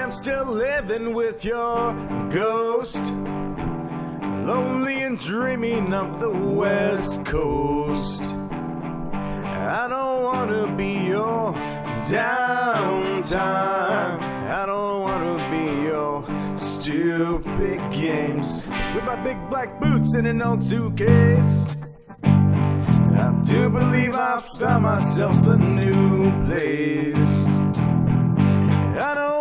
am still living with your ghost, lonely and dreaming of the West Coast. I don't wanna be your downtime. I don't wanna be your stupid games with my big black boots and an O2 case. I do believe I found myself a new place. I don't